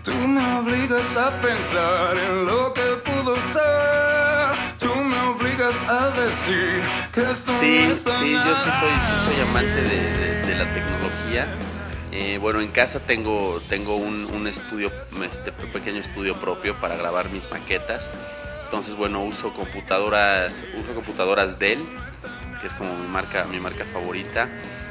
Tú me obligas a pensar en lo que pudo ser. Tú me obligas a decir que esto no está nada. Yo sí soy amante de la tecnología. Bueno, en casa tengo un estudio, un pequeño estudio propio para grabar mis maquetas. Entonces, bueno, uso computadoras Dell, que es como mi marca favorita.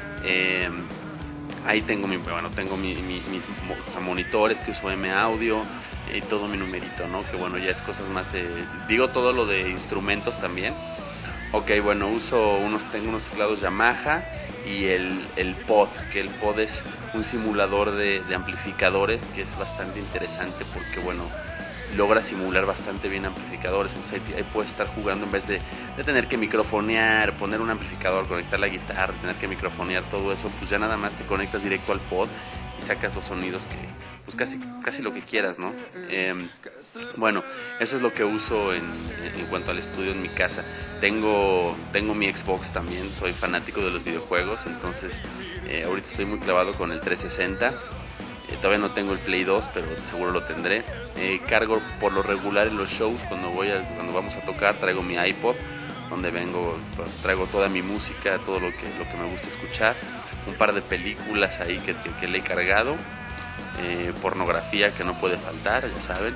Ahí tengo mis monitores que uso M-Audio y todo mi numerito, ¿no? Que bueno, ya es cosas más, digo todo lo de instrumentos también. Ok, bueno, tengo unos teclados Yamaha y el Pod, que el Pod es un simulador de amplificadores que es bastante interesante porque, bueno, logra simular bastante bien amplificadores. Entonces ahí puedes estar jugando en vez de tener que microfonear, poner un amplificador, conectar la guitarra, tener que microfonear todo eso, pues ya nada más te conectas directo al pod y sacas los sonidos que, pues casi lo que quieras, ¿no? Bueno, eso es lo que uso en cuanto al estudio en mi casa. Tengo mi Xbox también, soy fanático de los videojuegos, entonces ahorita estoy muy clavado con el 360. Todavía no tengo el Play 2, pero seguro lo tendré. Cargo por lo regular en los shows, cuando vamos a tocar, traigo mi iPod, donde traigo toda mi música, todo lo que me gusta escuchar. Un par de películas ahí que le he cargado. Pornografía que no puede faltar, ya saben.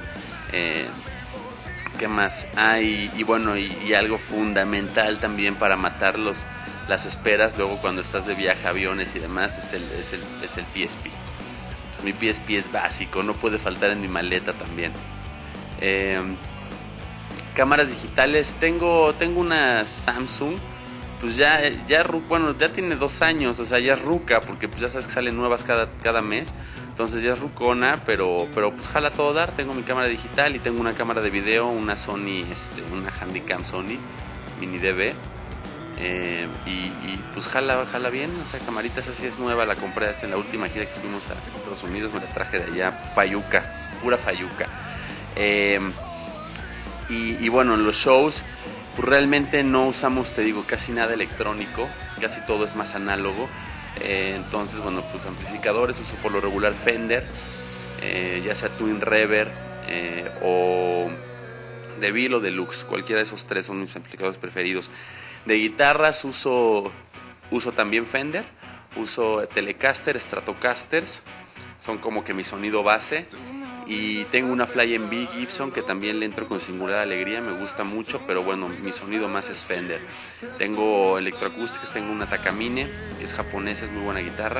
¿Qué más hay? Y bueno, y algo fundamental también para matar las esperas luego cuando estás de viaje, aviones y demás, es el PSP. Mi PSP es básico, no puede faltar en mi maleta también. Cámaras digitales, tengo una Samsung, pues ya tiene 2 años, o sea, ya es ruca, porque pues ya sabes que salen nuevas cada mes, entonces ya es rucona, pero pues jala todo dar. Tengo mi cámara digital y tengo una cámara de video, una Sony, una Handycam Sony Mini DV. Y pues jala bien, o sea, camaritas así, es nueva, la compré en la última gira que fuimos a Estados Unidos, me la traje de allá, fayuca, pura fayuca. Y bueno, en los shows pues realmente no usamos, te digo, casi nada electrónico, casi todo es más análogo. Entonces, bueno, pues amplificadores uso por lo regular Fender, ya sea Twin Reverb o DeVille o Deluxe, cualquiera de esos tres son mis amplificadores preferidos. De guitarras uso también Fender, uso Telecaster, Stratocasters, son como que mi sonido base. Y tengo una Fly&B Gibson que también le entro con singular alegría, me gusta mucho, pero bueno, mi sonido más es Fender. Tengo electroacústicas, tengo una Takamine, que es japonesa, es muy buena guitarra.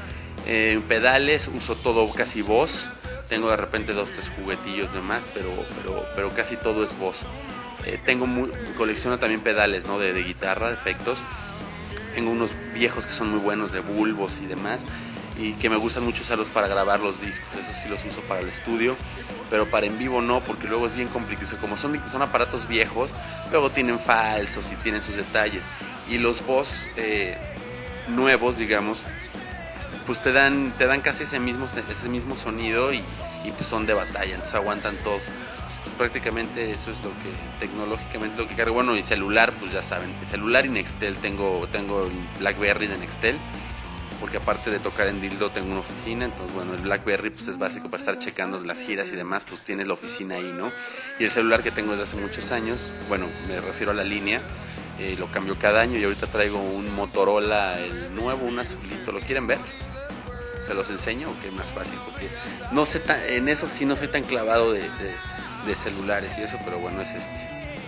Pedales uso todo casi Boss, tengo de repente 2-3 juguetillos de más, pero casi todo es Boss. Colecciono también pedales, ¿no? de guitarra, de efectos. Tengo unos viejos que son muy buenos de bulbos y demás, y que me gustan mucho usarlos para grabar los discos. Esos sí los uso para el estudio, pero para en vivo no, porque luego es bien complicado. Como son aparatos viejos, luego tienen falsos y tienen sus detalles. Y los Boss nuevos, digamos, pues te dan casi ese mismo sonido y pues son de batalla, entonces aguantan todo. Pues prácticamente eso es lo que tecnológicamente lo que cargo. Bueno, y celular, pues ya saben, celular y Nextel, tengo el BlackBerry de Nextel, porque aparte de tocar en Dildo tengo una oficina. Entonces bueno, el BlackBerry pues es básico para estar checando las giras y demás, pues tienes la oficina ahí, ¿no? Y el celular que tengo desde hace muchos años, bueno, me refiero a la línea, lo cambio cada año, y ahorita traigo un Motorola, el nuevo, un azulito. ¿Lo quieren ver? ¿Se los enseño o qué? Más fácil, porque no sé en eso sí no soy tan clavado de celulares y eso, pero bueno, es este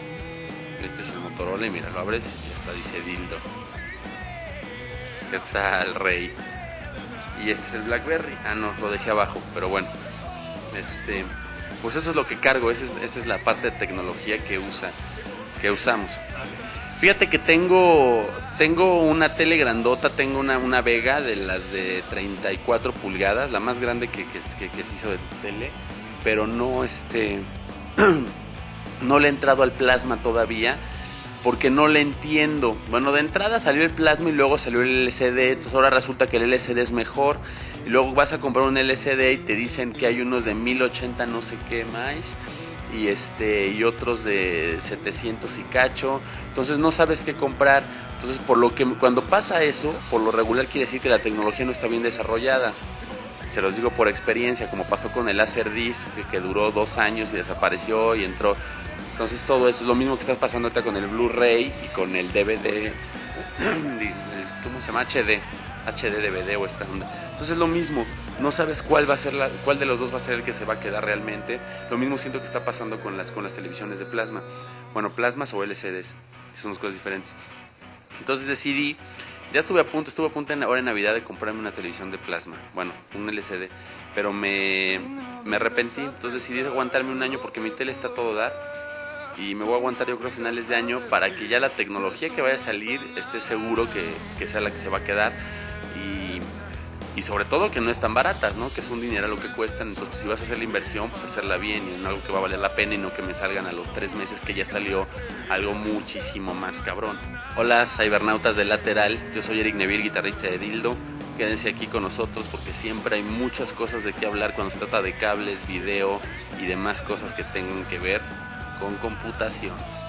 es el Motorola, y mira, lo abres y ya está, dice Dildo. ¿Qué tal, rey? Y este es el BlackBerry. No, lo dejé abajo, pero bueno, pues eso es lo que cargo. Esa es la parte de tecnología que usamos. Fíjate que tengo una tele grandota, tengo una Vega de las de 34 pulgadas, la más grande que se hizo de tele, pero no no le he entrado al plasma todavía, porque no le entiendo. Bueno, de entrada salió el plasma y luego salió el LCD, entonces ahora resulta que el LCD es mejor, y luego vas a comprar un LCD y te dicen que hay unos de 1080 no sé qué más, y otros de 700 y cacho, entonces no sabes qué comprar. Entonces, por lo que cuando pasa eso, por lo regular quiere decir que la tecnología no está bien desarrollada. Se los digo por experiencia, como pasó con el Laserdisc, que duró 2 años y desapareció y entró. Entonces todo eso es lo mismo que está pasando ahorita con el Blu-ray y con el DVD, ¿cómo se llama? HD DVD o esta onda. Entonces es lo mismo, no sabes cuál de los dos va a ser el que se va a quedar realmente. Lo mismo siento que está pasando con las televisiones de plasma. Bueno, plasmas o LCDs, que son dos cosas diferentes. Entonces decidí, estuve a punto ahora en Navidad de comprarme una televisión de plasma, bueno, un LCD, pero me arrepentí, entonces decidí aguantarme un año porque mi tele está a todo dar y me voy a aguantar yo creo a finales de año para que ya la tecnología que vaya a salir esté seguro que sea la que se va a quedar y sobre todo que no están baratas, ¿no? Que es un dinero lo que cuestan, entonces pues, si vas a hacer la inversión, pues hacerla bien y en algo que va a valer la pena y no que me salgan a los 3 meses que ya salió algo muchísimo más cabrón. Hola cibernautas de Lateral, yo soy Eric Neville, guitarrista de Dildo. Quédense aquí con nosotros porque siempre hay muchas cosas de qué hablar cuando se trata de cables, video y demás cosas que tengan que ver con computación.